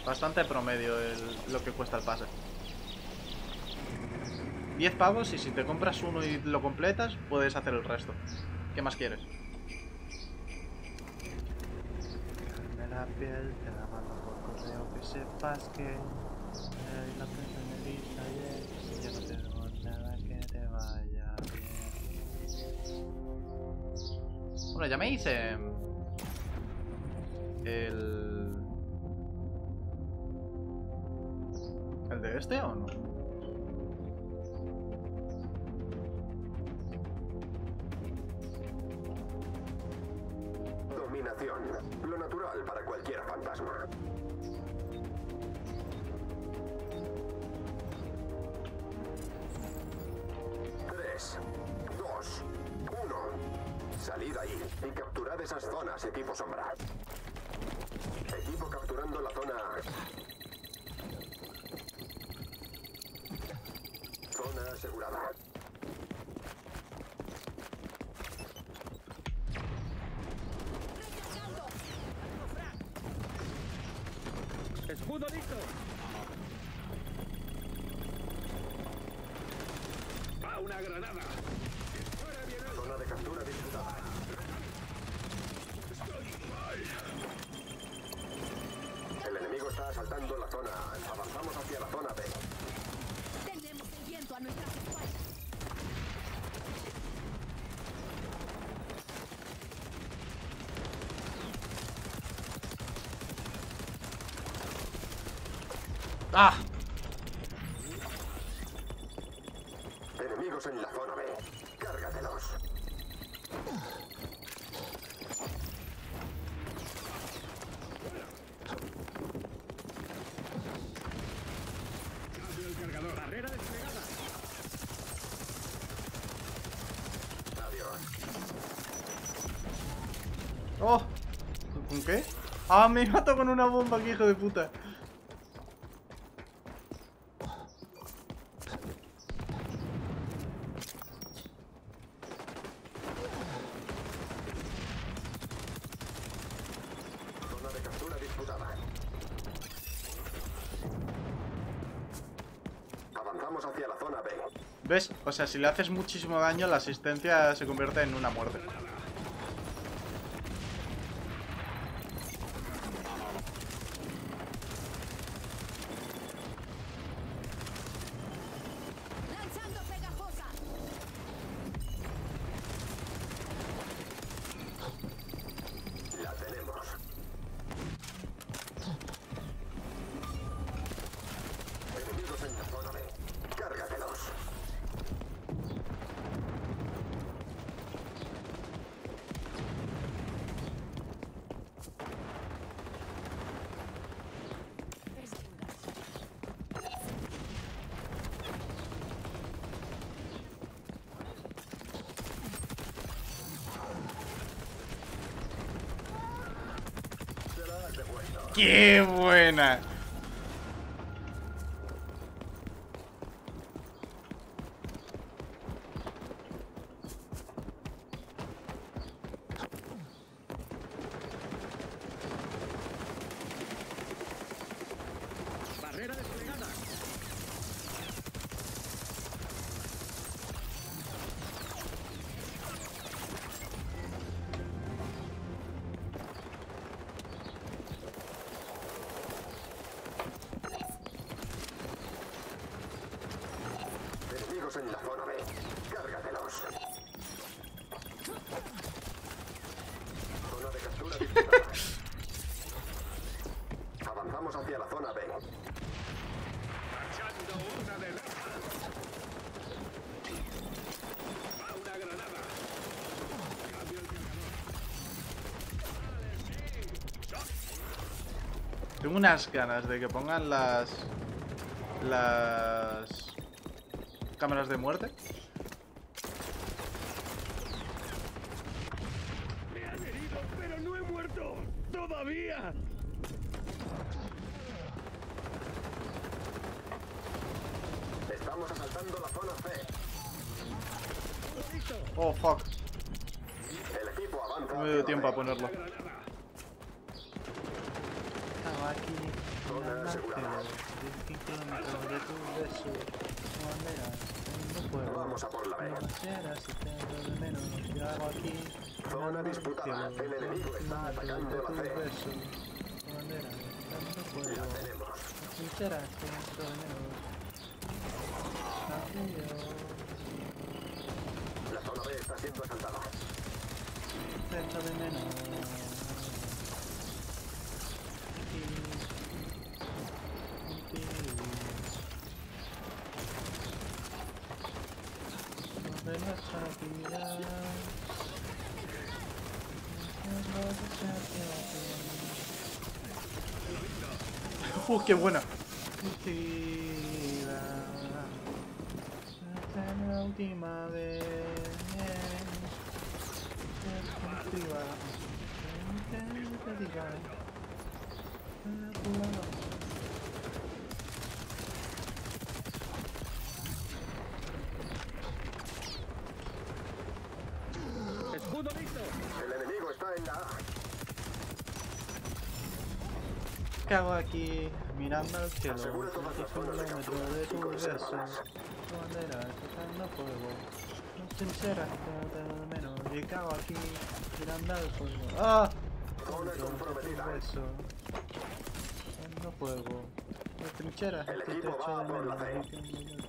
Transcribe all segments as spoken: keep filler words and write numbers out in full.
Bastante promedio el, lo que cuesta el pase. diez pavos y si te compras uno y lo completas, puedes hacer el resto. ¿Qué más quieres? Dejarme la piel, te la mando por correo, que sepas que hay la prensa en el Instagram, y yo no tengo nada que te vaya bien. Bueno, ya me hice el... ¿El de este o no? Dominación. Lo natural para cualquier fantasma. Tres, dos, uno. Salid ahí y capturad esas zonas, equipo sombra. Equipo capturando la zona A. Zona asegurada. ¡Escudo listo! ¡Va una granada! ¡Fuera bien alto! Zona de captura disputada. ¡Estoy mal! El enemigo está asaltando la zona A. Avanzamos hacia la zona B. Tenemos el viento a nuestras espaldas. ¡Ah! Enemigos en la zona B. Cárgatelos. ¡Cambio el cargador! ¡Barrera desplegada! Adiós. ¡Oh! ¿Con qué? ¡Ah, me mato con una bomba, que hijo de puta! Zona de captura disputada. Avanzamos hacia la zona B. ¿Ves? O sea, si le haces muchísimo daño, la asistencia se convierte en una muerte. Lanzando pegajosa. La tenemos. Enemigos en la zona B. Cárgatelos. Serás devuelto. ¡Qué buena! ¡Barrera desplegada! Enemigos en la zona B. Cárgatelos. Zona de captura disputada. Avanzamos hacia la zona B. ¡Echando una de las... ¡Va una granada! ¡Cambio el cargador! ¡Vale, sí! Tengo unas ganas de que pongan las... Las... cámaras de muerte. ¡Me han herido, pero no he muerto! ¡Todavía! Estamos asaltando la zona C. ¡Listo! Oh, fuck. El equipo avanza. No me hacia dio la tiempo a B. ponerlo. ¡Granada! aquí, mirando al cielo, diez kilómetros de tu beso, tu bandera, no puedo. Vamos a por la B. No quisiera si te echo de menos, yo hago aquí, Zona mirando al disputada. cielo, El enemigo está atacando kilómetros la de tu C. beso, tu bandera, no puedo. La tenemos. Sinceras que echo de menos, adiós. La zona B está siendo asaltada. Te echo de menos. Aquí. Contigo. Sobre nuestra vida. ¡Uh, qué buena! Vida. Esta es la última vez. ¡Escudo listo! El enemigo está en la A. ¿Qué hago aquí? Mirando al cielo, Asegura todas las zonas de kilómetros captura de y tu beso, consérvalas. tu bandera tocando fuego. No sincera, que te lo menos. ¿Y qué hago aquí? Mirando al fuego. ¡Ah! Zona Tu comprometida. beso, tocando fuego. No trincheras, El que te equipo echo va de por la menos. C.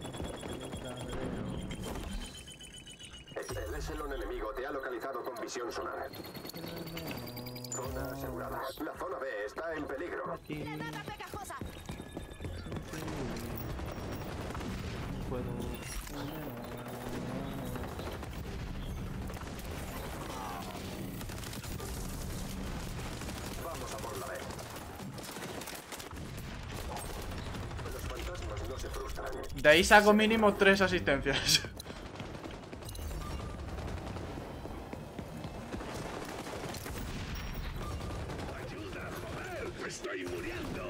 Y El Echelon enemigo te ha localizado con visión sonar. Zona asegurada. La zona B está en peligro. Aquí. ¡Granada pegajosa! No puedo. Vamos a por la B. Los fantasmas no se frustran. De ahí saco mínimo tres asistencias. ¡Ayuda, joder! ¡Estoy muriendo!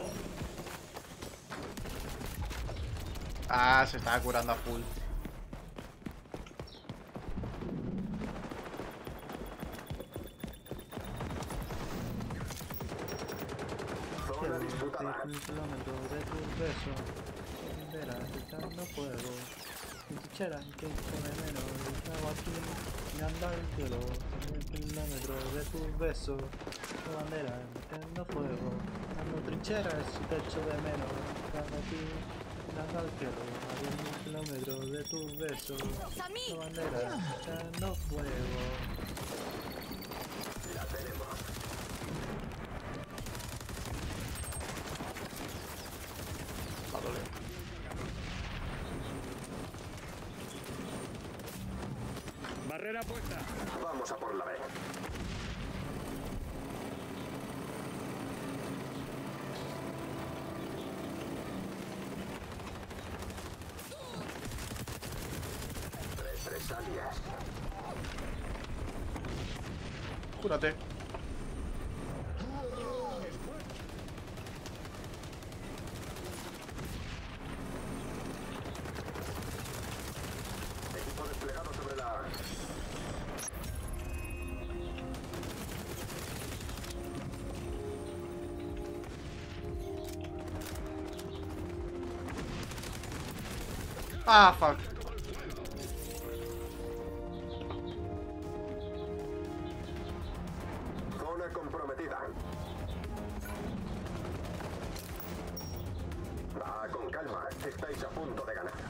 Ah, se estaba curando a full. Zona disputada. kilómetros de tus besos, bandera gritando fuego. Trinchera, que echo de menos. Estaba aquí, mirando al cielo. diez kilómetros de tus besos, tu bandera gritando fuego. Dando trincheras, te echo de menos. Estaba aquí, mirando al cielo. A diez mil kilómetros de tus besos, ¡Sammy! tu bandera gritando fuego. La tenemos. ¡Barrera puesta! Vamos a por la B. Represalias. Cúrate. Equipo desplegado sobre la A. Ah, fuck. Zona comprometida. Va con calma. Estáis a punto de ganar.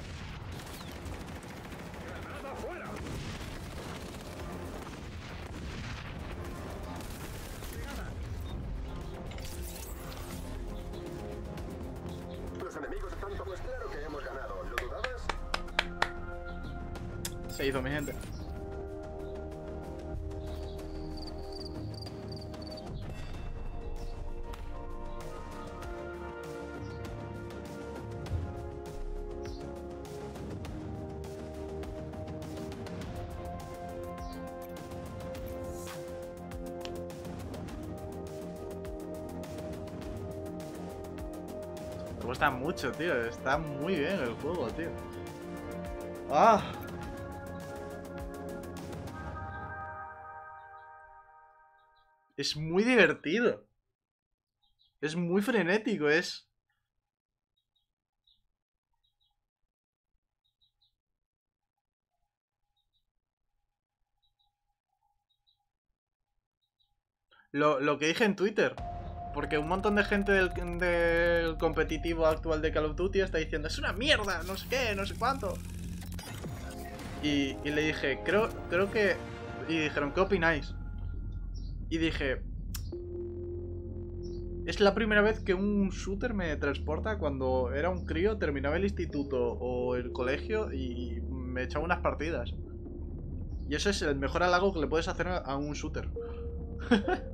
¡Granada fuera! Los enemigos están pues claro que hemos ganado. ¿Lo dudabas? Se hizo, mi gente. Me gusta mucho, tío. Está muy bien el juego, tío. ¡Ah! Es muy divertido. Es muy frenético, es... Lo, lo que dije en Twitter. Porque un montón de gente del, del competitivo actual de Call of Duty está diciendo es una mierda, no sé qué, no sé cuánto. Y, y le dije, creo, creo que... Y dijeron, ¿qué opináis? Y dije... Es la primera vez que un shooter me transporta cuando era un crío, terminaba el instituto o el colegio y me echaba unas partidas. Y eso es el mejor halago que le puedes hacer a un shooter.